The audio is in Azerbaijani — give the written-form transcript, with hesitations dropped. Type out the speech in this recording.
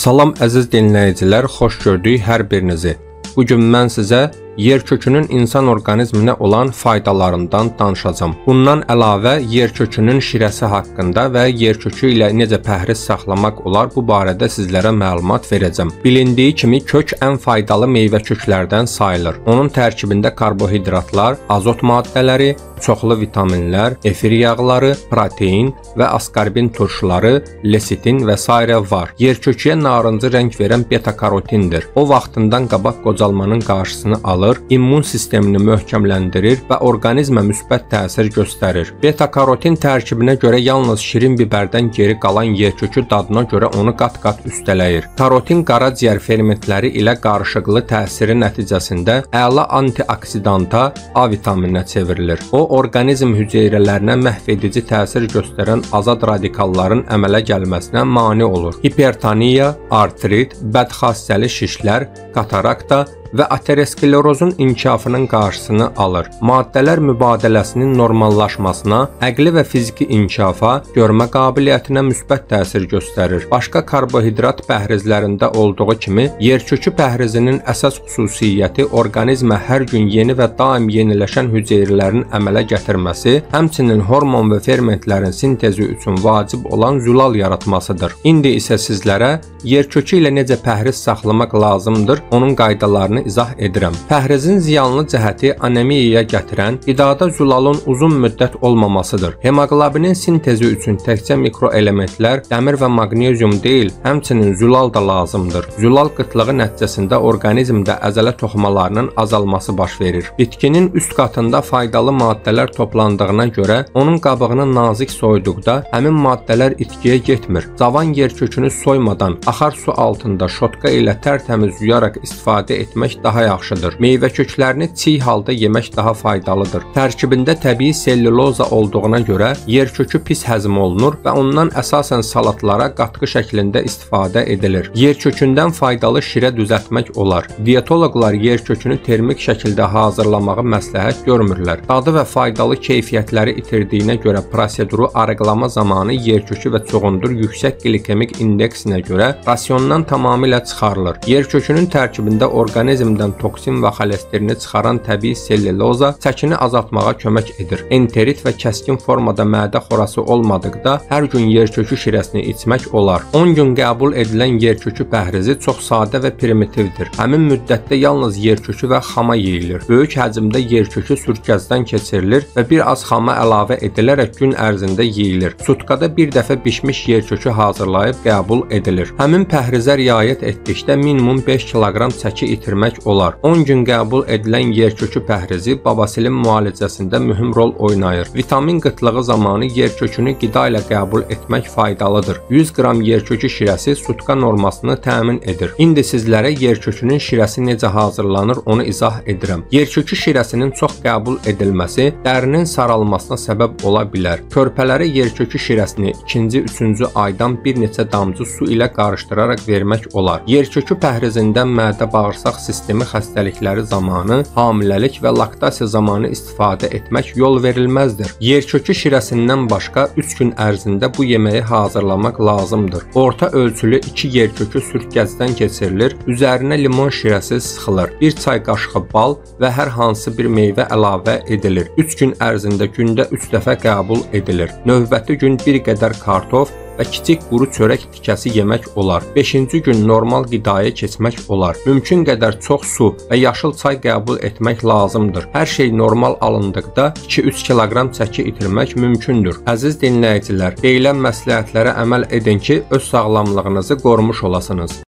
Salam əziz dinləyicilər, xoş gördük hər birinizi. Bugün mən sizə yer kökünün insan orqanizminə olan faydalarından danışacağım. Bundan əlavə yer kökünün şirəsi haqqında və yer kökü ilə necə pəhriz saxlamaq olar bu barədə sizlərə məlumat verəcəm. Bilindiyi kimi kök ən faydalı meyvə köklərdən sayılır. Onun tərkibində karbohidratlar, azot maddələri, çoxlu vitaminlər, efir yağları, protein və askorbin turşuları, lesitin və s. var. Yer köküyə narıncı rəng verən beta-karotindir. O vaxtından qabaq qocalmanın qarşısını alır, immun sistemini möhkəmləndirir və orqanizmə müsbət təsir göstərir. Beta-karotin tərkibinə görə yalnız şirin bibərdən geri qalan yer kökü dadına görə onu qat-qat üstələyir. Karotin qaraciyər fermentləri ilə qarışıqlı təsiri nəticəsində əla antioksidanta A vitamininə çevrilir. O, orqanizm hüceyrələrinə məhv edici təsir göstərən azad radikalların əmələ gəlməsinə mane olur. Hipertoniya, artrit, bədxassəli şişlər, katarakta və aterosklerozun inkişafının qarşısını alır. Maddələr mübadiləsinin normallaşmasına, əqli və fiziki inkişafa, görmə qabiliyyətinə müsbət təsir göstərir. Başqa karbohidrat pəhrizlərində olduğu kimi, yer kökü pəhrizinin əsas xüsusiyyəti orqanizmə hər gün yeni və daim yeniləşən hüceyrələrin əmələ gətirməsi, həmçinin hormon və fermentlərin sintezi üçün vacib olan zülal yaratmasıdır. İndi isə sizlərə yer kökü ilə necə pəhriz saxlamaq lazımdır, onun qaydalarını izah edirəm. Pəhrizin ziyanlı cəhəti anemiyaya gətirən, qidada zülalın uzun müddət olmamasıdır. Hemoqlobinin sintezi üçün təkcə mikroelementlər, dəmir və maqnezium deyil, həmçinin zülal da lazımdır. Zülal qıtlığı nəticəsində orqanizmdə əzələ toxumalarının azalması baş verir. Bitkinin üst qatında faydalı maddələr toplandığına görə, onun qabığını nazik soyduqda həmin maddələr itkiyə getmir. Cavan yer kökünü soymadan, axar su altında şotka ilə tərtəmiz yuyaraq istifadə etmək daha yaxşıdır. Meyvə köklərini çiğ halda yemək daha faydalıdır. Tərkibində təbii selluloza olduğuna görə yer kökü pis həzm olunur və ondan əsasən salatlara qatqı şəklində istifadə edilir. Yer kökündən faydalı şirə düzəltmək olar. Diyetoloqlar yer kökünü termik şəkildə hazırlamağı məsləhət görmürlər. Dadı və faydalı keyfiyyətləri itirdiyinə görə proseduru arıqlama zamanı yer kökü və çoğundur yüksək glikemik indeksinə görə rasiondan tamamilə çıxarılır. Yer kökünün tərkibində orqanizmdən toksin və xolesterini çıxaran təbii selluloza çəkini azaltmağa kömək edir. Enterit və kəskin formada mədə xorası olmadıqda hər gün yer kökü şirəsini içmək olar. 10 gün qəbul edilən yer kökü pəhrizi çox sadə və primitivdir. Həmin müddətdə yalnız yer kökü və xama yeyilir. Böyük həcmdə yer kökü sürkəzdən keçirilir və bir az xama əlavə edilərək gün ərzində yeyilir. Sutkada bir dəfə bişmiş yer kökü hazırlayıb qəbul edilir. Həmin pəhrizə riayət etdikdə minimum 5 kiloqram çəki itirmək olar. 10 gün qəbul edilən yer kökü pəhrizi babasilin müalicəsində mühüm rol oynayır. Vitamin qıtlığı zamanı yer kökünü qida ilə qəbul etmək faydalıdır. 100 qram yer kökü şirəsi sutka normasını təmin edir. İndi sizlərə yer kökünün şirəsi necə hazırlanır onu izah edirəm. Yer kökü şirəsinin çox qəbul edilməsi dərinin saralmasına səbəb ola bilər. Körpələrə yer kökü şirəsini 2-ci, 3-cü aydan bir neçə damcı su ilə qarışdıraraq vermək olar. Yer kökü pəhrizindən mədə bağırsaq sistemi xəstəlikləri zamanı, hamiləlik və laktasiya zamanı istifadə etmək yol verilməzdir. Yer kökü şirəsindən başqa 3 gün ərzində bu yeməyi hazırlamaq lazımdır. Orta ölçülü 2 yer kökü sürtkəcdən keçirilir, üzərinə limon şirəsi sıxılır. 1 çay qaşığı bal və hər hansı bir meyvə əlavə edilir. 3 gün ərzində gündə 3 dəfə qəbul edilir. Növbəti gün bir qədər kartof və kiçik quru çörək tikəsi yemək olar. 5-ci gün normal qidaya keçmək olar. Mümkün qədər çox su və yaşıl çay qəbul etmək lazımdır. Hər şey normal alındıqda 2-3 kiloqram çəki itirmək mümkündür. Əziz dinləyicilər, deyilən məsləhətlərə əməl edin ki, öz sağlamlığınızı qorumuş olasınız.